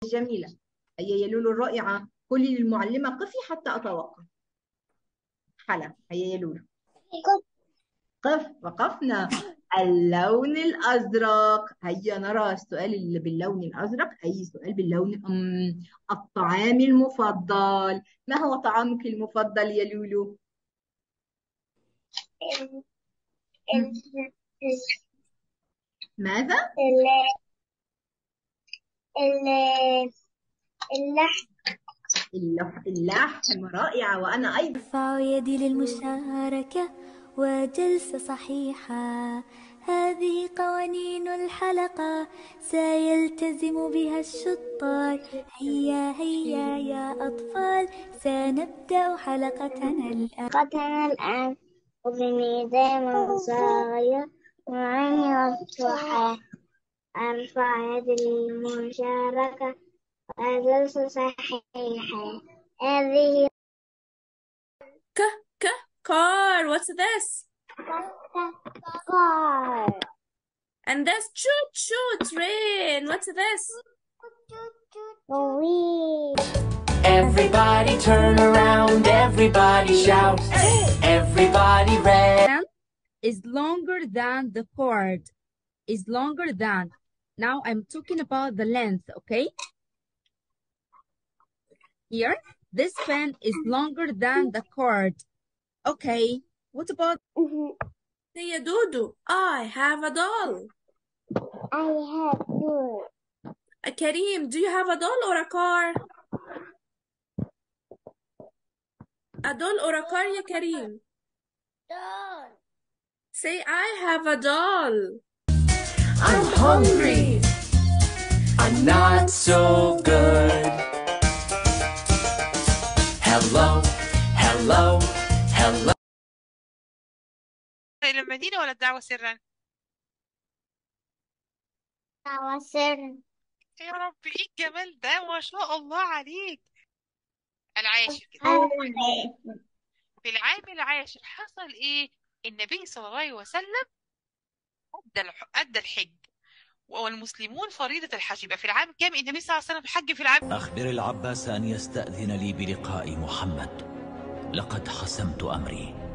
الجميلة. هيا يا لولو الرائعة، قولي للمعلمة قفي حتى أتوقف. حلا، هيا يا لولو. قف، وقفنا. اللون الأزرق. هيا نرى السؤال اللي باللون الأزرق. أي سؤال باللون الطعام المفضل. ما هو طعامك المفضل يا لولو؟ ال- مم. ال- ماذا؟ ال- ال- اللحم. اللحم، رائعة. وأنا أيضا. أرفع يدي للمشاركة وجلسة صحيحة. هذه قوانين الحلقة سيلتزم بها الشطار. هيا هيا يا أطفال، سنبدأ قتلنا الآن وبميزان صغير وعين مفتوحة. أرفع يدي للمشاركة وجلسة صحيحة. هذه ك ك car. What's this? car. And this choo choo train. What's this? We Everybody turn around, everybody shout, everybody red. Is longer than the cord. Is longer than. Now I'm talking about the length, okay? Here, this pen is longer than the cord. Okay, what about Say يا دودو, I have a doll. I have two. Kareem, do you have a doll or a car? A doll or a car يا كريم? Doll. Say I have a doll. I'm hungry. I'm not so good. Hello, hello, hello. إلى المدينة ولا الدعوة سرا؟ سر. يا رب إيه الجمال ده، ما شاء الله عليك. العاشر كده. في العام العاشر حصل إيه؟ النبي صلى الله عليه وسلم أدى الحج، والمسلمون فريضة الحج. يبقى في العام كام النبي صلى الله عليه وسلم حج في العام؟ أخبر العباس أن يستأذن لي بلقاء محمد، لقد حسمت أمري.